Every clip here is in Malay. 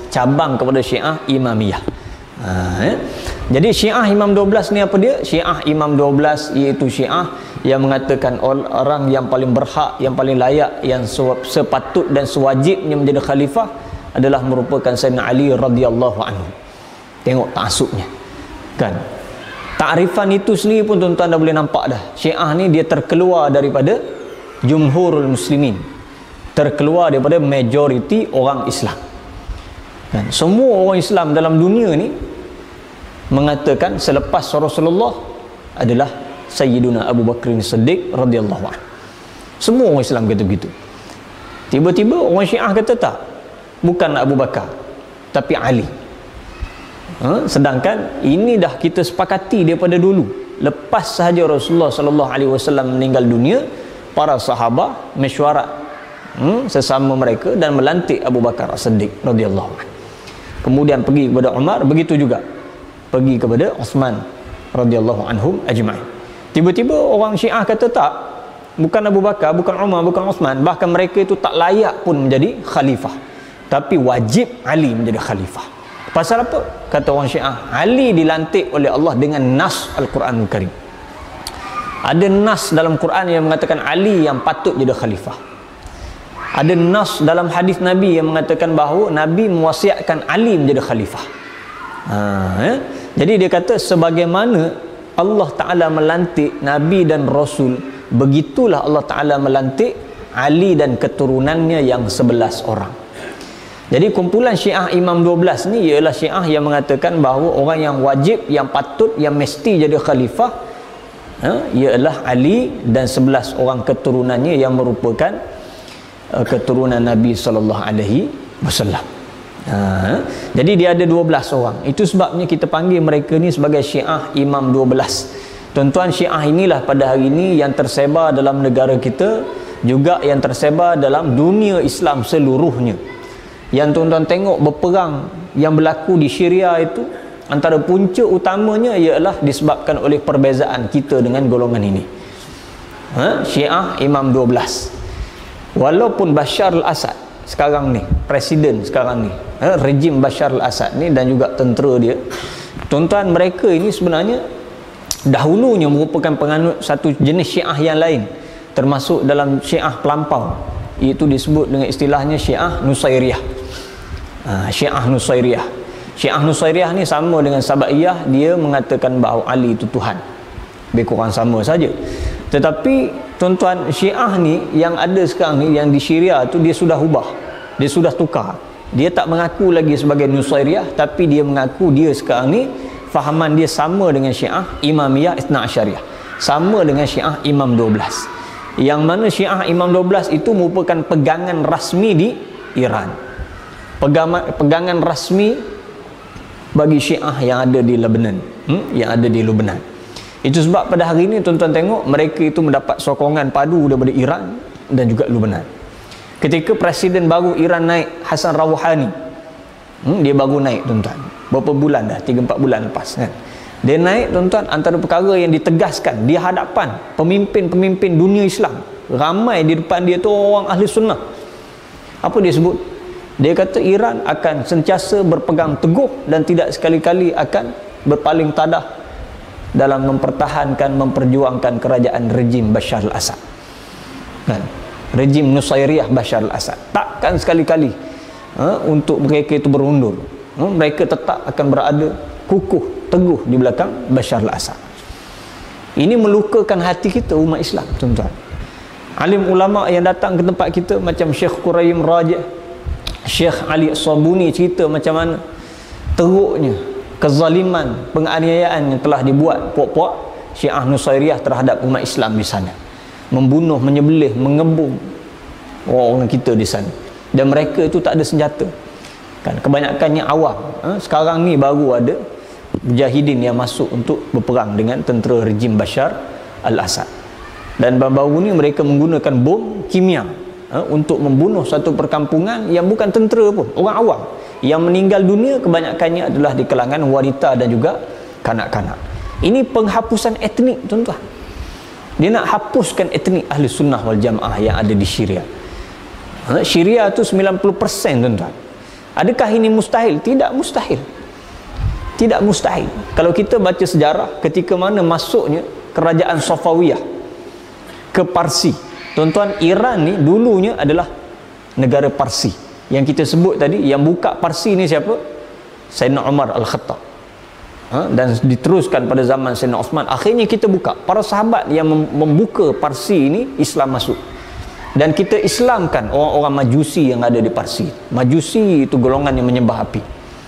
cabang kepada Syiah Imamiyah. Jadi Syiah Imam 12 ni apa dia? Syiah Imam 12 iaitu Syiah yang mengatakan orang yang paling berhak, yang paling layak, yang sepatut dan sewajibnya menjadi khalifah adalah merupakan Sayyidina Ali radhiyallahu anhu. Tengok taksubnya, kan? Takrifan itu sendiri pun tuan-tuan dah boleh nampak dah. Syiah ni dia terkeluar daripada jumhurul muslimin, terkeluar daripada majoriti orang Islam, kan? Semua orang Islam dalam dunia ni mengatakan selepas Rasulullah adalah Sayyiduna Abu Bakr Siddiq radhiyallahu anhu. Semua orang Islam kata begitu. Tiba-tiba orang Syiah kata tak, bukan Abu Bakar tapi Ali. Sedangkan ini dah kita sepakati daripada dulu. Lepas sahaja Rasulullah sallallahu alaihi wasallam meninggal dunia, para sahabat mesyuarat sesama mereka dan melantik Abu Bakar As-Siddiq radhiyallahu anhu. Kemudian pergi kepada Umar, begitu juga pergi kepada Uthman radhiyallahu anhum ajma'in. Tiba-tiba orang Syiah kata tak, bukan Abu Bakar, bukan Umar, bukan Uthman, bahkan mereka itu tak layak pun menjadi khalifah, tapi wajib Ali menjadi khalifah. Pasal apa? Kata orang Syiah, Ali dilantik oleh Allah dengan nas Al-Quranul Karim. Ada nas dalam Quran yang mengatakan Ali yang patut jadi khalifah. Ada nas dalam hadis Nabi yang mengatakan bahawa Nabi mewasiatkan Ali menjadi khalifah. Jadi dia kata sebagaimana Allah Ta'ala melantik Nabi dan Rasul, begitulah Allah Ta'ala melantik Ali dan keturunannya yang 11 orang. Jadi kumpulan Syiah Imam 12 ni ialah Syiah yang mengatakan bahawa orang yang wajib, yang patut, yang mesti jadi khalifah ialah Ali dan 11 orang keturunannya yang merupakan keturunan Nabi sallallahu alaihi wasallam. Jadi dia ada 12 orang. Itu sebabnya kita panggil mereka ni sebagai Syiah Imam 12. Tuan-tuan, Syiah inilah pada hari ini yang tersebar dalam negara kita, juga yang tersebar dalam dunia Islam seluruhnya. Yang tuan-tuan tengok berperang yang berlaku di Syria itu, antara punca utamanya ialah disebabkan oleh perbezaan kita dengan golongan ini. Syiah Imam 12. Walaupun Bashar al-Assad sekarang ni, presiden sekarang ni, rejim Bashar al-Assad ni dan juga tentera dia, tuan-tuan, mereka ini sebenarnya dahulunya merupakan penganut satu jenis Syiah yang lain, termasuk dalam Syiah pelampau, iaitu disebut dengan istilahnya Syiah Nusairiyah. Syiah Nusairiyah. Syiah Nusairiyah ni sama dengan Sabaiyah, dia mengatakan bahawa Ali itu Tuhan. Lebih kurang sama saja. Tetapi tuan-tuan, Syiah ni yang ada sekarang ni, yang di Syria tu, dia sudah ubah, dia sudah tukar. Dia tak mengaku lagi sebagai Nusairiyah, tapi dia mengaku dia sekarang ni fahaman dia sama dengan Syiah Imamiyah Ithna Asyariyah, sama dengan Syiah Imam 12. Yang mana Syiah Imam 12 itu merupakan pegangan rasmi di Iran, pegangan rasmi bagi Syiah yang ada di Lebanon, yang ada di Lebanon. Itu sebab pada hari ini tuan-tuan tengok mereka itu mendapat sokongan padu daripada Iran dan juga Lebanon. Ketika presiden baru Iran naik, Hassan Rouhani, dia baru naik tuan-tuan, berapa bulan dah, 3-4 bulan lepas kan. Dia naik tuan-tuan, antara perkara yang ditegaskan di hadapan pemimpin-pemimpin dunia Islam, ramai di depan dia tu orang ahli sunnah. Apa dia sebut? Dia kata Iran akan sentiasa berpegang teguh dan tidak sekali-kali akan berpaling tadah dalam mempertahankan, memperjuangkan kerajaan rejim Bashar al-Assad, kan? Rejim Nusairiyah Bashar al-Assad takkan sekali-kali untuk mereka itu berundur. Mereka tetap akan berada kukuh, teguh di belakang Bashar al-Assad. Ini melukakan hati kita umat Islam, tuan-tuan. Alim ulama yang datang ke tempat kita macam Syekh Quraim Rajih, Syekh Ali Sabuni, cerita macam mana teruknya kezaliman, penganiayaan yang telah dibuat puak-puak Syiah Nusairiyah terhadap umat Islam di sana, membunuh, menyembelih, mengebung orang kita di sana, dan mereka itu tak ada senjata, kan? Kebanyakannya awam. Sekarang ni baru ada mujahidin yang masuk untuk berperang dengan tentera rejim Bashar al-Assad, dan baru-baru ni mereka menggunakan bom kimia untuk membunuh satu perkampungan yang bukan tentera pun, orang awam. Yang meninggal dunia kebanyakannya adalah di kalangan wanita dan juga kanak-kanak. Ini penghapusan etnik, tuan-tuan. Dia nak hapuskan etnik ahli sunnah wal jamaah yang ada di Syria. Syria tu 90%, tuan-tuan, Adakah ini mustahil? Tidak mustahil. Tidak mustahil. Kalau kita baca sejarah ketika mana masuknya kerajaan Safawiyah ke Parsi. Tuan-tuan, Iran ni dulunya adalah negara Parsi. Yang kita sebut tadi, yang buka Parsi ni siapa? Sayyidina Umar Al-Khattab. Dan diteruskan pada zaman Sayyidina Osman. Akhirnya kita buka. Para sahabat yang membuka Parsi ini, Islam masuk. Dan kita Islamkan orang-orang Majusi yang ada di Parsi. Majusi itu golongan yang menyembah api.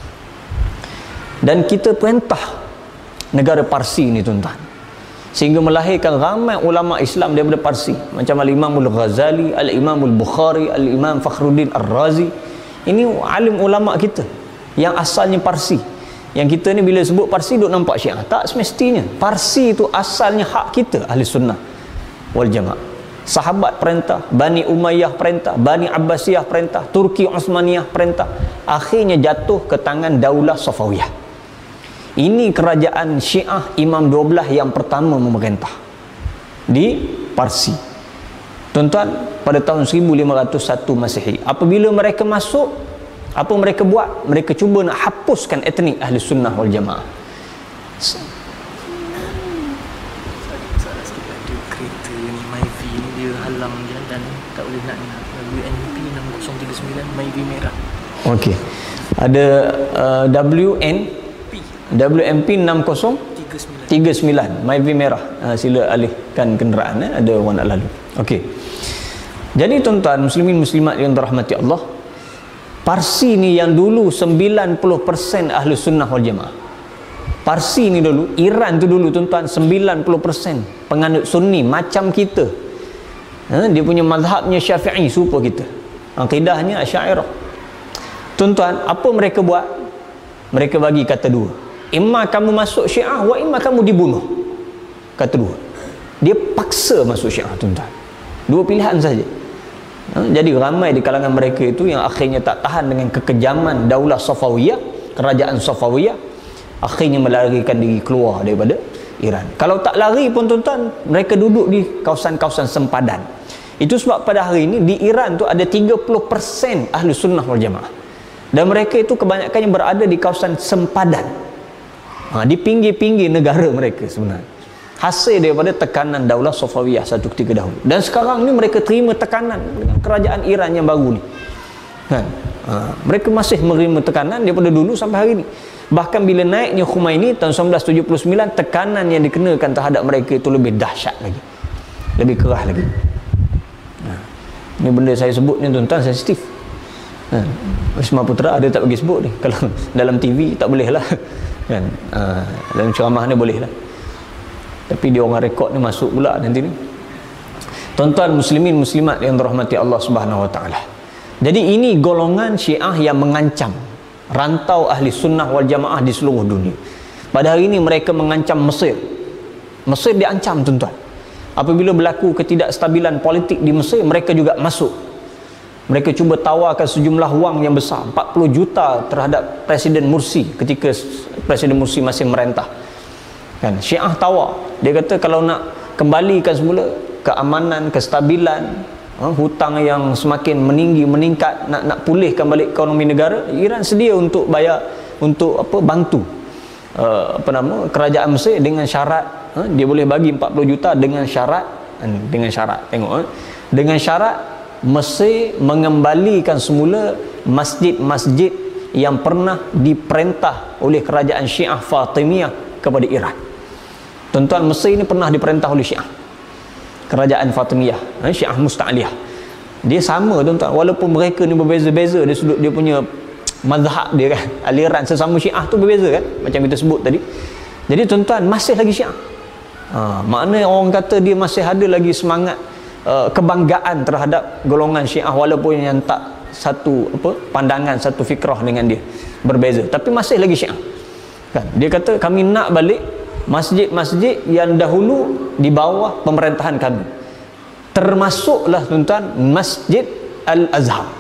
Dan kita perintah negara Parsi ini, tuan-tuan, sehingga melahirkan ramai ulama Islam daripada Parsi, macam Al-Imam Al-Ghazali, Al-Imam Al-Bukhari, Al-Imam Fakhruddin Ar-Razi. Ini alim ulama kita yang asalnya Parsi. Yang kita ni bila sebut Parsi duk nampak Syiah. Tak semestinya. Parsi itu asalnya hak kita, Ahli Sunnah wal Jamaah. Sahabat perintah, Bani Umayyah perintah, Bani Abbasiyah perintah, Turki Osmaniyah perintah, akhirnya jatuh ke tangan Daulah Safawiyah. Ini kerajaan Syiah Imam 12 yang pertama memerintah di Parsi. Tuan-tuan, pada tahun 1501 Masehi, apabila mereka masuk, apa mereka buat? Mereka cuba nak hapuskan etnik Ahli Sunnah wal Jamaah. Kereta ni Myvi ni dia halang jalan, tak boleh nak WNP 6039 Myvi merah. Okey. Ada WMP 6039 Myvi merah. Sila alihkan kenderaan, ada orang nak lalu. Okey. Jadi tuan-tuan muslimin muslimat yang dirahmati Allah, Parsi ni yang dulu 90% Ahli Sunnah wal Jamaah. Parsi ni dulu, Iran tu dulu tuan-tuan 90% penganut Sunni macam kita. Dia punya mazhabnya Syafi'i serupa kita. Akidahnya Asy'ariyah. Tuan-tuan, apa mereka buat? Mereka bagi kata dua. Imma kamu masuk Syiah, wa imma kamu dibunuh. Kata dua. Dia paksa masuk Syiah, tuan-tuan. Dua pilihan saja. Jadi ramai di kalangan mereka itu yang akhirnya tak tahan dengan kekejaman Daulah Safawiyah, kerajaan Safawiyah, akhirnya melarikan diri keluar daripada Iran. Kalau tak lari pun tuan-tuan, mereka duduk di kawasan-kawasan sempadan. Itu sebab pada hari ini di Iran tu ada 30% Ahli Sunnah wal Jamaah. Dan mereka itu kebanyakannya berada di kawasan sempadan, di pinggir-pinggir negara mereka sebenarnya. Hasil daripada tekanan Daulah Safawiyah satu ketika dahulu. Dan sekarang ni mereka terima tekanan dengan kerajaan Iran yang baru ni. Mereka masih menerima tekanan daripada dulu sampai hari ni. Bahkan bila naiknya Khomeini tahun 1979, tekanan yang dikenakan terhadap mereka itu lebih dahsyat lagi, lebih kerah lagi. Ini benda saya sebut ni tuan-tuan sensitif. Ismail Putra ada tak bagi sebut ni. Kalau dalam TV tak boleh lah kan. Dalam ceramah ni boleh lah, tapi dia orang rekod ni masuk pula nanti ni. Tuan-tuan muslimin muslimat yang dirahmati Allah Subhanahu wa taala. Jadi ini golongan Syiah yang mengancam rantau Ahli Sunnah wal Jamaah di seluruh dunia. Pada hari ini mereka mengancam Mesir. Mesir diancam tuan-tuan. Apabila berlaku ketidakstabilan politik di Mesir, mereka juga masuk. Mereka cuba tawarkan sejumlah wang yang besar, 40 juta terhadap Presiden Mursi ketika Presiden Mursi masih merentah. Kan, Syiah tawar. Dia kata kalau nak kembalikan semula keamanan, kestabilan, hutang yang semakin meningkat, nak pulihkan balik ekonomi negara, Iran sedia untuk bayar, untuk bantu kerajaan Mesir dengan syarat, dia boleh bagi 40 juta dengan syarat, tengok, dengan syarat Mesir mengembalikan semula masjid-masjid yang pernah diperintah oleh kerajaan Syiah Fatimiyah kepada Iran. Tuan-tuan, Mesir ini pernah diperintah oleh Syiah, kerajaan Fatimiyah, Syiah Musta'liyah. Dia sama tuan-tuan, walaupun mereka ni berbeza-beza dari sudut dia punya mazhab dia kan, aliran sesama Syiah tu berbeza kan, macam kita sebut tadi. Jadi tuan-tuan, masih lagi Syiah. Maknanya orang kata dia masih ada lagi semangat kebanggaan terhadap golongan Syiah, walaupun yang tak satu pandangan, satu fikrah dengan dia, berbeza, tapi masih lagi Syiah kan. Dia kata kami nak balik masjid-masjid yang dahulu di bawah pemerintahan kami, termasuklah tuan-tuan Masjid Al-Azhar.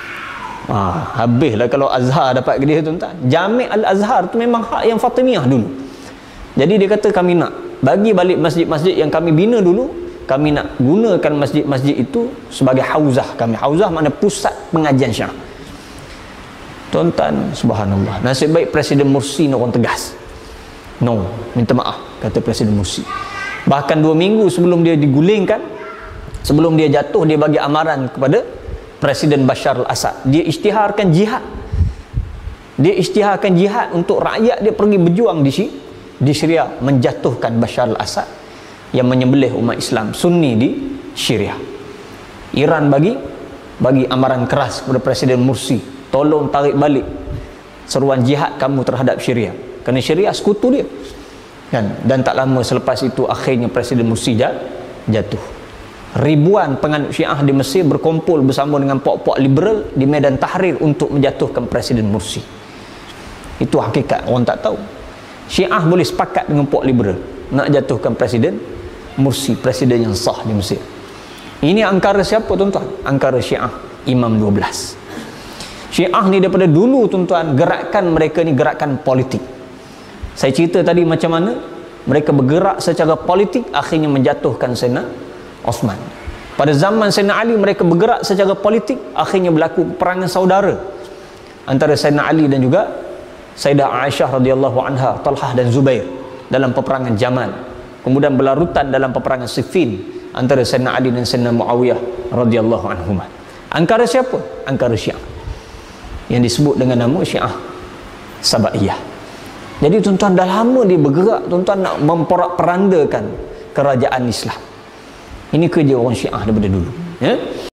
Habislah kalau Azhar dapat ke dia tuan-tuan. Jami' Al-Azhar tu memang hak yang Fatimiyah dulu. Jadi dia kata kami nak bagi balik masjid-masjid yang kami bina dulu, kami nak gunakan masjid-masjid itu sebagai hauzah kami. Hauzah makna pusat pengajian Syiah. Tuan-tuan, subhanallah, nasib baik Presiden Mursi ni orang tegas. No, minta maaf, kata Presiden Mursi. Bahkan 2 minggu sebelum dia digulingkan, sebelum dia jatuh, dia bagi amaran kepada Presiden Bashar al-Assad. Dia isytiharkan jihad. Dia isytiharkan jihad untuk rakyat dia pergi berjuang di Syria, menjatuhkan Bashar al-Assad yang menyembelih umat Islam Sunni di Syria. Iran bagi amaran keras kepada Presiden Mursi, tolong tarik balik seruan jihad kamu terhadap Syria, kerana Syria sekutu dia kan. Dan tak lama selepas itu akhirnya Presiden Mursi jatuh. Ribuan penganut Syiah di Mesir berkumpul bersama dengan puak-puak liberal di Medan Tahrir untuk menjatuhkan Presiden Mursi. Itu hakikat, orang tak tahu. Syiah boleh sepakat dengan puak liberal nak jatuhkan Presiden Mursi, presiden yang sah di Mesir. Ini angkara siapa tuan-tuan? Angkara Syiah Imam 12. Syiah ni daripada dulu tuan-tuan, gerakan mereka ni gerakan politik. Saya cerita tadi macam mana mereka bergerak secara politik akhirnya menjatuhkan Sayyidina Osman. Pada zaman Sayyidina Ali mereka bergerak secara politik, akhirnya berlaku peperangan saudara antara Sayyidina Ali dan juga Sayyidah Aisyah radhiyallahu anha, Talhah dan Zubair dalam peperangan Jamal. Kemudian berlarutan dalam peperangan Siffin antara Sayyidina Ali dan Sayyidina Muawiyah radhiyallahu anhuma. Angkara siapa? Angkara Syiah yang disebut dengan nama Syiah Sabaiyah. Jadi tuan-tuan, dah lama dia bergerak tuan-tuan nak memporak-perandakan kerajaan Islam. Ini kerja orang Syiah daripada dulu, ya.